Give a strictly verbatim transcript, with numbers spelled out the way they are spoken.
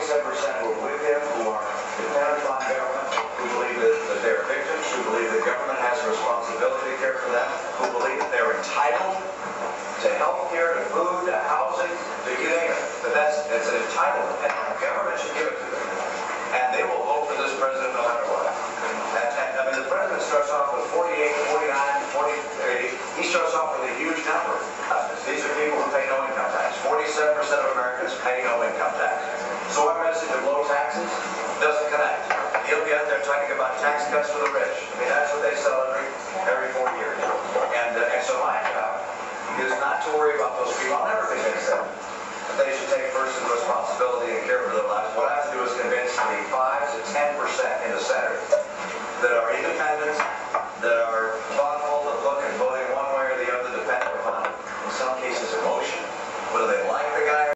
forty-seven percent who are with him, who are dependent on government, who believe that, that they're victims, who believe that government has a responsibility to care for them, who believe that they're entitled to health care, to food, to housing, to you name it. But that's, that's an entitlement, and the government should give it to them. And they will vote for this president no matter what. And, and I mean, the president starts off with forty-eight, forty-nine, forty, thirty. He starts off with a huge number. Uh, these are people who pay no income tax. forty-seven percent of Americans pay no income tax. So our message of low taxes doesn't connect. He'll be out there talking about tax cuts for the rich. I mean, that's what they sell every, every four years. And, uh, and so my job is not to worry about those people. I'll never convince them that they should take personal responsibility and care for their lives. What I have to do is convince the five to ten percent in the Senate that are independent,